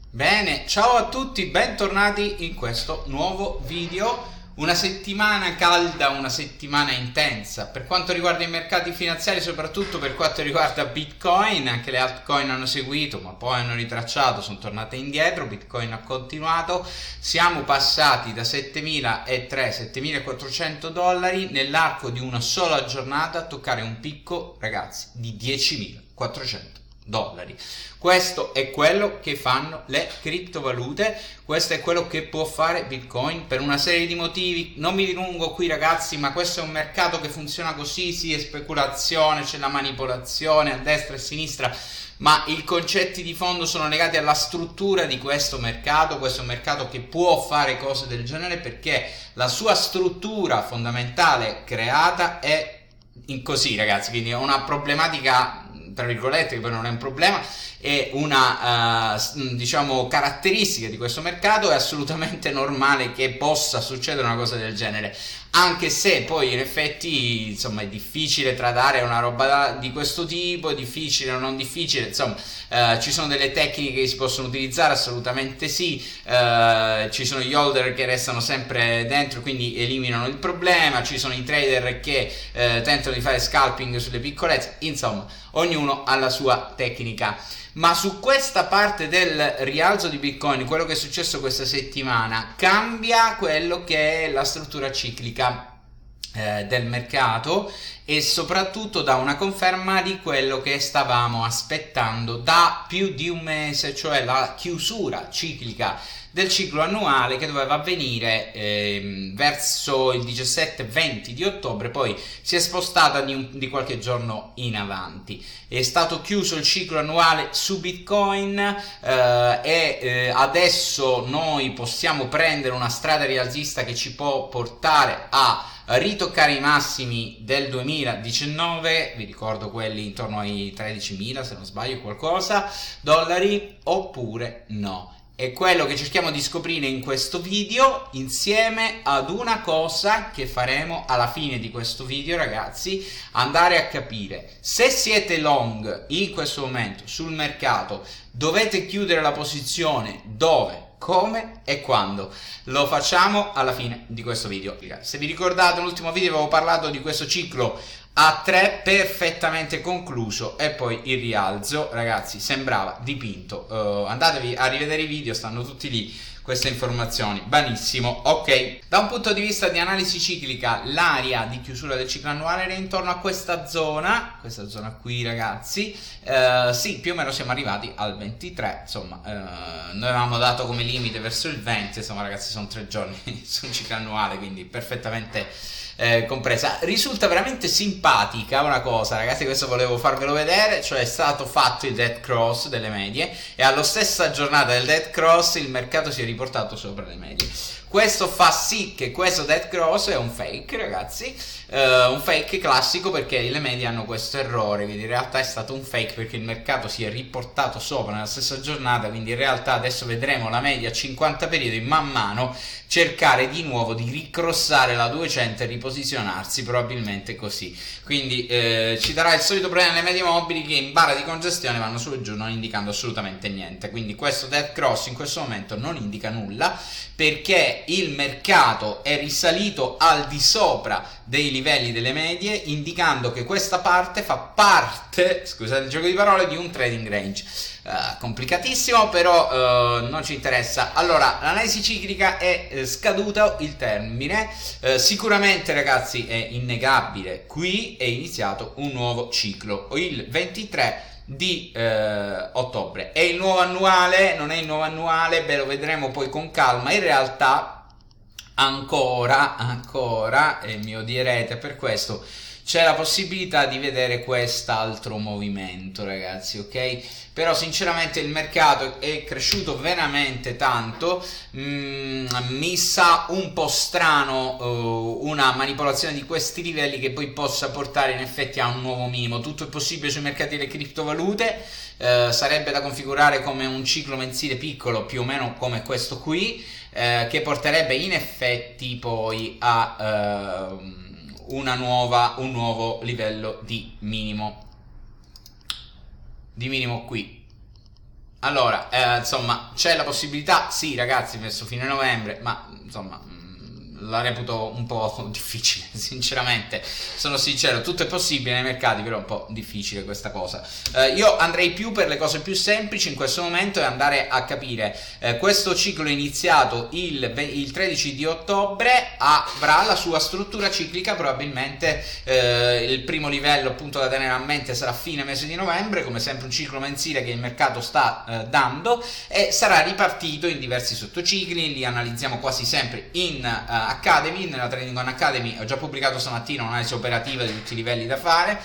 Bene, ciao a tutti, bentornati in questo nuovo video. Una settimana calda, una settimana intensa per quanto riguarda i mercati finanziari, soprattutto per quanto riguarda Bitcoin. Anche le altcoin hanno seguito, ma poi hanno ritracciato, sono tornate indietro. Bitcoin ha continuato. Siamo passati da 7.300-7.400 dollari nell'arco di una sola giornata a toccare un picco, ragazzi, di 10.400 dollari. Questo è quello che fanno le criptovalute, questo è quello che può fare Bitcoin per una serie di motivi. Non mi dilungo qui, ragazzi, ma questo è un mercato che funziona così, sì, è speculazione, c'è la manipolazione a destra e a sinistra, ma i concetti di fondo sono legati alla struttura di questo è un mercato che può fare cose del genere perché la sua struttura fondamentale creata è in così, ragazzi, quindi è una problematica tra virgolette, che poi non è un problema, è una diciamo caratteristica di questo mercato. È assolutamente normale che possa succedere una cosa del genere, anche se poi in effetti insomma è difficile tradare una roba di questo tipo, è difficile o non difficile, insomma ci sono delle tecniche che si possono utilizzare, assolutamente sì, ci sono gli holder che restano sempre dentro, quindi eliminano il problema, ci sono i trader che tentano di fare scalping sulle piccolezze, insomma ognuno ha la sua tecnica. Ma su questa parte del rialzo di Bitcoin, quello che è successo questa settimana cambia quello che è la struttura ciclica del mercato, e soprattutto dà una conferma di quello che stavamo aspettando da più di un mese, cioè la chiusura ciclica del ciclo annuale che doveva avvenire verso il 17-20 di ottobre, poi si è spostata di qualche giorno in avanti. È stato chiuso il ciclo annuale su Bitcoin e adesso noi possiamo prendere una strada rialzista che ci può portare a ritoccare i massimi del 2019, vi ricordo quelli intorno ai 13.000 se non sbaglio qualcosa dollari, oppure no. È quello che cerchiamo di scoprire in questo video, insieme ad una cosa che faremo alla fine di questo video, ragazzi: andare a capire se siete long in questo momento sul mercato, dovete chiudere la posizione, dove, come e quando. Lo facciamo alla fine di questo video. Se vi ricordate, nell'ultimo video avevo parlato di questo ciclo a 3 perfettamente concluso, e poi il rialzo, ragazzi, sembrava dipinto. Andatevi a rivedere i video, stanno tutti lì queste informazioni. Benissimo, ok. Da un punto di vista di analisi ciclica, l'area di chiusura del ciclo annuale era intorno a questa zona qui, ragazzi. Sì, più o meno siamo arrivati al 23, insomma noi avevamo dato come limite verso il 20, insomma ragazzi sono 3 giorni su un ciclo annuale, quindi perfettamente compresa. Risulta veramente simpatica una cosa, ragazzi, questo volevo farvelo vedere, cioè è stato fatto il dead cross delle medie e alla stessa giornata del dead cross il mercato si è riportato sopra le medie. Questo fa sì che questo dead cross è un fake, ragazzi, un fake classico, perché le medie hanno questo errore, quindi in realtà è stato un fake perché il mercato si è riportato sopra nella stessa giornata, quindi in realtà adesso vedremo la media a 50 periodi man mano cercare di nuovo di ricrossare la 200 e riposizionarsi probabilmente così. Quindi ci darà il solito problema nelle medie mobili, che in barra di congestione vanno su e giù non indicando assolutamente niente. Quindi questo dead cross in questo momento non indica nulla, perché il mercato è risalito al di sopra dei livelli delle medie, indicando che questa parte fa parte, scusate il gioco di parole, di un trading range. Complicatissimo, però non ci interessa. Allora, l'analisi ciclica è scaduto il termine, sicuramente, ragazzi, è innegabile, qui è iniziato un nuovo ciclo, il 23 di ottobre. È il nuovo annuale? Non è il nuovo annuale? Beh, lo vedremo poi con calma. In realtà ancora, e mi odierete per questo, c'è la possibilità di vedere quest'altro movimento, ragazzi, ok? Però sinceramente il mercato è cresciuto veramente tanto, mi sa un po' strano una manipolazione di questi livelli che poi possa portare in effetti a un nuovo minimo. Tutto è possibile sui mercati delle criptovalute, sarebbe da configurare come un ciclo mensile piccolo, più o meno come questo qui, che porterebbe in effetti poi a un nuovo livello di minimo qui. allora, insomma, c'è la possibilità, sì ragazzi, verso fine novembre, ma insomma la reputo un po' difficile, sinceramente, sono sincero, tutto è possibile nei mercati, però è un po' difficile questa cosa. Io andrei più per le cose più semplici in questo momento e andare a capire, questo ciclo iniziato il 13 di ottobre avrà la sua struttura ciclica, probabilmente il primo livello appunto da tenere a mente sarà fine mese di novembre, come sempre un ciclo mensile che il mercato sta dando, e sarà ripartito in diversi sottocicli, li analizziamo quasi sempre in Academy, nella Trading On Academy. Ho già pubblicato stamattina un'analisi operativa di tutti i livelli da fare,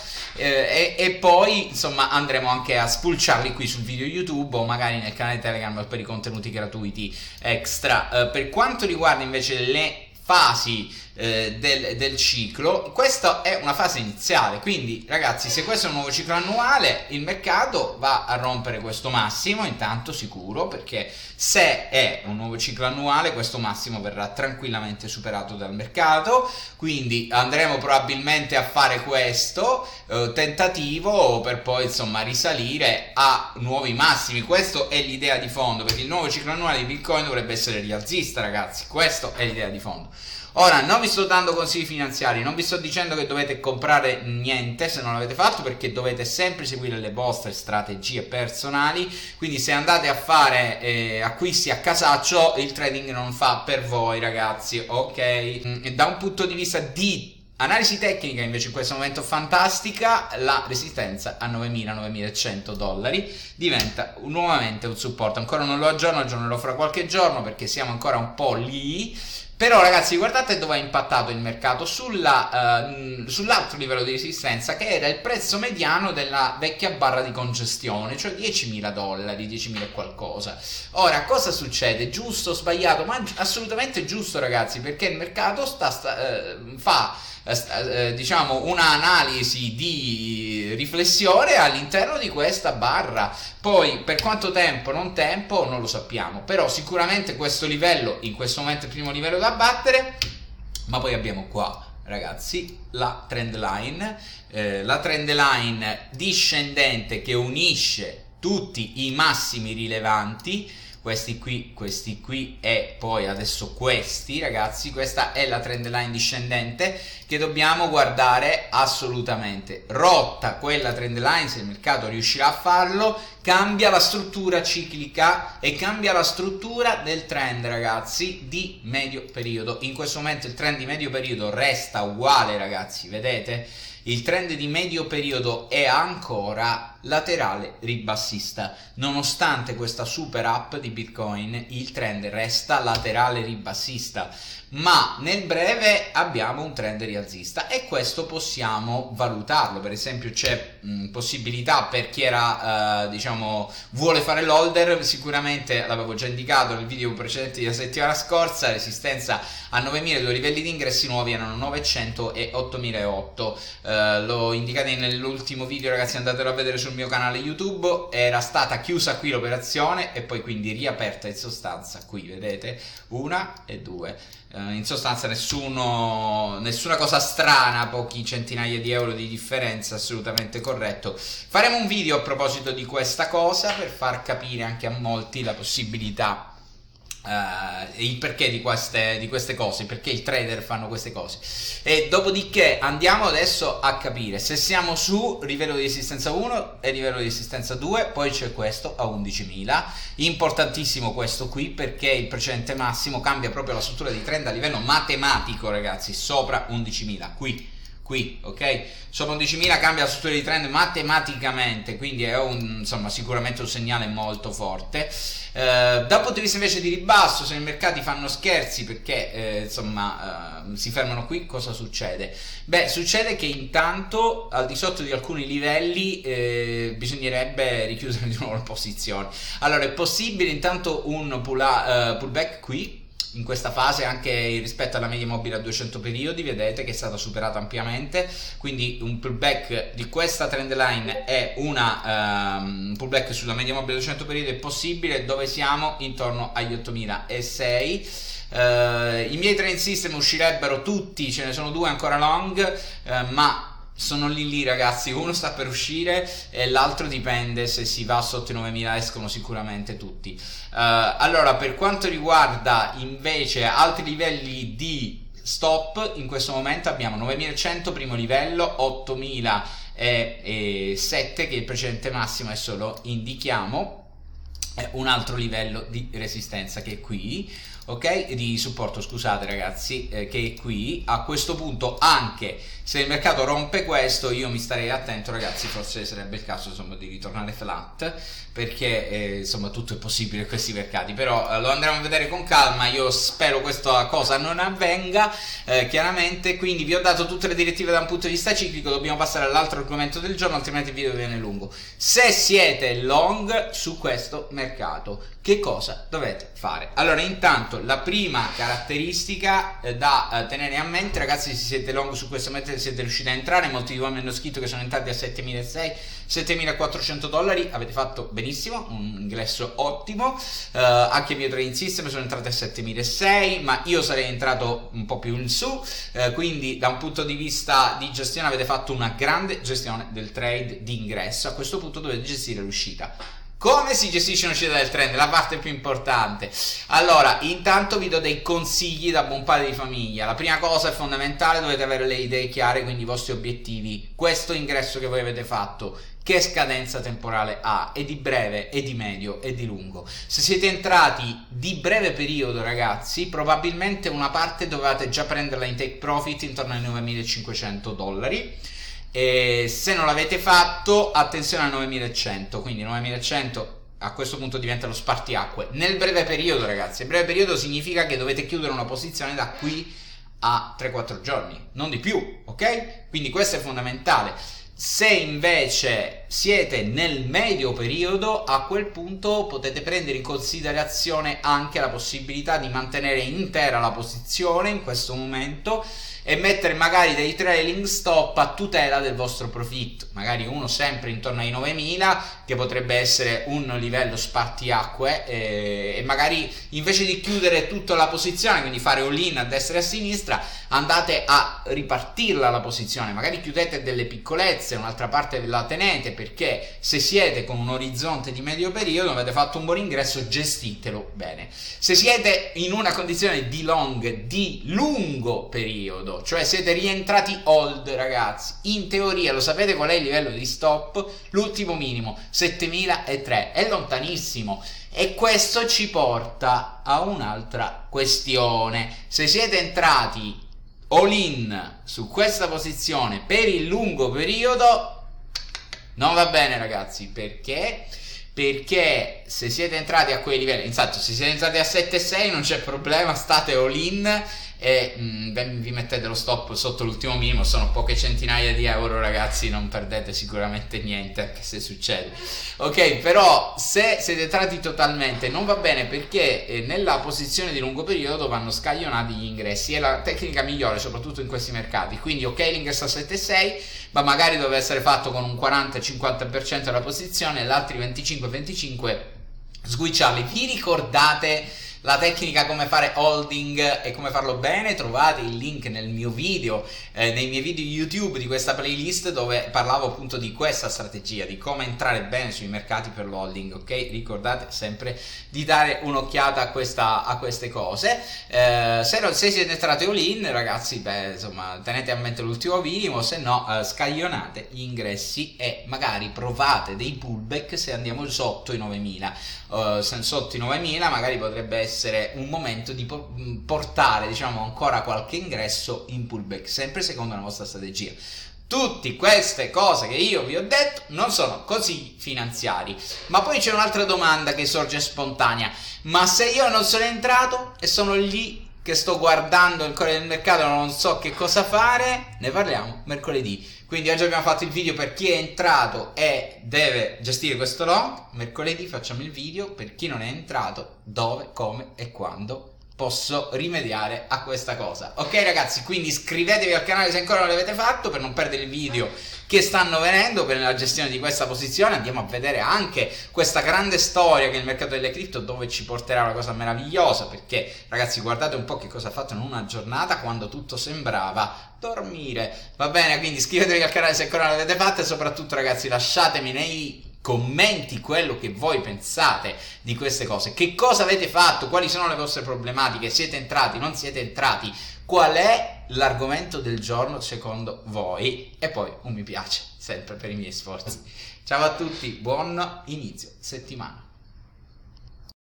e poi insomma andremo anche a spulciarli qui sul video YouTube o magari nel canale Telegram per i contenuti gratuiti extra. Per quanto riguarda invece le fasi del ciclo, questa è una fase iniziale, quindi ragazzi, se questo è un nuovo ciclo annuale, il mercato va a rompere questo massimo, intanto sicuro, perché se è un nuovo ciclo annuale questo massimo verrà tranquillamente superato dal mercato, quindi andremo probabilmente a fare questo tentativo per poi insomma risalire a nuovi massimi. Questa è l'idea di fondo, perché il nuovo ciclo annuale di Bitcoin dovrebbe essere rialzista, ragazzi, questa è l'idea di fondo. Ora, non vi sto dando consigli finanziari, non vi sto dicendo che dovete comprare niente se non l'avete fatto, perché dovete sempre seguire le vostre strategie personali, quindi se andate a fare acquisti a casaccio, il trading non fa per voi, ragazzi, ok? Da un punto di vista di analisi tecnica invece in questo momento fantastica, la resistenza a 9.000-9.100 dollari diventa nuovamente un supporto. Ancora non lo aggiornerò fra qualche giorno perché siamo ancora un po' lì. Però ragazzi, guardate dove ha impattato il mercato, sull'altro livello di resistenza, che era il prezzo mediano della vecchia barra di congestione, cioè 10.000 dollari, 10.000 e qualcosa. Ora, cosa succede? Giusto o sbagliato? Ma assolutamente giusto, ragazzi, perché il mercato fa diciamo un'analisi di riflessione all'interno di questa barra. Poi per quanto tempo non lo sappiamo, però sicuramente questo livello in questo momento è il primo livello da battere. Ma poi abbiamo qua, ragazzi, la trend line discendente che unisce tutti i massimi rilevanti, questi qui e poi adesso questi, ragazzi. Questa è la trend line discendente che dobbiamo guardare assolutamente. Rotta quella trend line, se il mercato riuscirà a farlo, cambia la struttura ciclica e cambia la struttura del trend, ragazzi, di medio periodo. In questo momento il trend di medio periodo resta uguale, ragazzi, vedete? Il trend di medio periodo è ancora laterale ribassista, nonostante questa super up di Bitcoin il trend resta laterale ribassista, ma nel breve abbiamo un trend rialzista e questo possiamo valutarlo. Per esempio c'è possibilità per chi era vuole fare l'holder, sicuramente l'avevo già indicato nel video precedente della settimana scorsa, resistenza a 9.000, due livelli di ingressi nuovi erano 900 e 8.008. L'ho indicato nell'ultimo video, ragazzi, andatelo a vedere sul mio canale YouTube. Era stata chiusa qui l'operazione e poi quindi riaperta in sostanza qui, vedete, 1 e 2. In sostanza nessuna cosa strana, pochi centinaia di euro di differenza, assolutamente corretto. Faremo un video a proposito di questa cosa per far capire anche a molti la possibilità il perché di queste cose, perché i trader fanno queste cose. E dopodiché andiamo adesso a capire se siamo su livello di resistenza 1 e livello di resistenza 2, poi c'è questo a 11.000, importantissimo questo qui perché il precedente massimo cambia proprio la struttura di trend a livello matematico, ragazzi, sopra 11.000 qui, ok? Sopra 11.000 cambia la struttura di trend matematicamente, quindi è sicuramente un segnale molto forte. Dal punto di vista invece di ribasso, se i mercati fanno scherzi perché si fermano qui, cosa succede? Beh, succede che intanto al di sotto di alcuni livelli bisognerebbe richiudere di nuovo la posizione. Allora è possibile intanto un pullback qui in questa fase, anche rispetto alla media mobile a 200 periodi, vedete che è stata superata ampiamente, quindi un pullback di questa trend line è un pullback sulla media mobile a 200 periodi è possibile, dove siamo intorno agli 8.006. I miei trend system uscirebbero tutti, ce ne sono due ancora long, ma sono lì ragazzi, uno sta per uscire e l'altro dipende, se si va sotto i 9000 escono sicuramente tutti. Allora, per quanto riguarda invece altri livelli di stop, in questo momento abbiamo 9100 primo livello, 8007 che è il precedente massimo, adesso lo indichiamo, un altro livello di resistenza che è qui, ok, di supporto, scusate ragazzi, che è qui. A questo punto, anche se il mercato rompe questo, io mi starei attento ragazzi, forse sarebbe il caso insomma di ritornare flat, perché insomma tutto è possibile in questi mercati, però lo andremo a vedere con calma. Io spero questa cosa non avvenga, chiaramente. Quindi vi ho dato tutte le direttive da un punto di vista ciclico, dobbiamo passare all'altro argomento del giorno, altrimenti il video viene lungo. Se siete long su questo mercato, che cosa dovete fare? Allora, intanto la prima caratteristica da tenere a mente ragazzi, se siete long su questo mercato, siete riusciti a entrare, molti di voi mi hanno scritto che sono entrati a 7.600, 7.400 dollari, avete fatto benissimo, un ingresso ottimo. Anche il mio trading system sono entrate a 7.600, ma io sarei entrato un po' più in su, quindi da un punto di vista di gestione avete fatto una grande gestione del trade di ingresso. A questo punto dovete gestire l'uscita. Come si gestisce un'uscita del trend? La parte più importante. Allora, intanto vi do dei consigli da buon padre di famiglia. La prima cosa è fondamentale, dovete avere le idee chiare, quindi i vostri obiettivi. Questo ingresso che voi avete fatto, che scadenza temporale ha? È di breve, è di medio, è di lungo? Se siete entrati di breve periodo ragazzi, probabilmente una parte dovete già prenderla in take profit intorno ai 9.500 dollari. E se non l'avete fatto, attenzione a 9100, quindi 9100 a questo punto diventa lo spartiacque nel breve periodo ragazzi. Il breve periodo significa che dovete chiudere una posizione da qui a 3-4 giorni, non di più, ok? Quindi questo è fondamentale. Se invece siete nel medio periodo, a quel punto potete prendere in considerazione anche la possibilità di mantenere intera la posizione in questo momento e mettere magari dei trailing stop a tutela del vostro profitto, magari uno sempre intorno ai 9000 che potrebbe essere un livello spartiacque, e magari invece di chiudere tutta la posizione, quindi fare all in a destra e a sinistra, andate a ripartirla la posizione, magari chiudete delle piccolezze, un'altra parte la tenete, perché se siete con un orizzonte di medio periodo, avete fatto un buon ingresso, gestitelo bene. Se siete in una condizione di long di lungo periodo, cioè siete rientrati hold ragazzi, in teoria lo sapete qual è il livello di stop? L'ultimo minimo 7003, è lontanissimo, e questo ci porta a un'altra questione. Se siete entrati all in su questa posizione per il lungo periodo, non va bene ragazzi, perché se siete entrati a quei livelli, infatti se siete entrati a 7,6 non c'è problema, state all in e vi mettete lo stop sotto l'ultimo minimo, sono poche centinaia di euro ragazzi, non perdete sicuramente niente anche se succede, ok? Però se siete entrati totalmente non va bene, perché nella posizione di lungo periodo vanno scaglionati gli ingressi, è la tecnica migliore soprattutto in questi mercati. Quindi ok, l'ingresso a 7,6 ma magari deve essere fatto con un 40-50% della posizione, l'altri 25-25 sguicciarli. Vi ricordate la tecnica come fare holding e come farlo bene? Trovate il link nel mio video, nei miei video YouTube di questa playlist, dove parlavo appunto di questa strategia, di come entrare bene sui mercati per l'holding, ok? Ricordate sempre di dare un'occhiata a queste cose. Se siete entrati all in ragazzi, insomma tenete a mente l'ultimo minimo, se no scaglionate gli ingressi e magari provate dei pullback se andiamo sotto i 9000. Sotto i 9000 magari potrebbe essere un momento di portare diciamo ancora qualche ingresso in pullback, sempre secondo la vostra strategia. Tutte queste cose che io vi ho detto non sono consigli finanziari. Ma poi c'è un'altra domanda che sorge spontanea: ma se io non sono entrato e sono lì che sto guardando il cuore del mercato, non so che cosa fare? Ne parliamo mercoledì. Quindi oggi abbiamo fatto il video per chi è entrato e deve gestire questo long. Mercoledì facciamo il video per chi non è entrato, dove, come e quando posso rimediare a questa cosa. Ok ragazzi, quindi iscrivetevi al canale se ancora non l'avete fatto per non perdere i video che stanno venendo per la gestione di questa posizione. Andiamo a vedere anche questa grande storia che è il mercato delle cripto, dove ci porterà una cosa meravigliosa, perché ragazzi guardate un po' che cosa ha fatto in una giornata quando tutto sembrava dormire. Va bene, quindi iscrivetevi al canale se ancora non l'avete fatto e soprattutto ragazzi lasciatemi nei commenti quello che voi pensate di queste cose, che cosa avete fatto, quali sono le vostre problematiche, siete entrati, non siete entrati, qual è l'argomento del giorno secondo voi, e poi un mi piace sempre per i miei sforzi. Ciao a tutti, buon inizio settimana.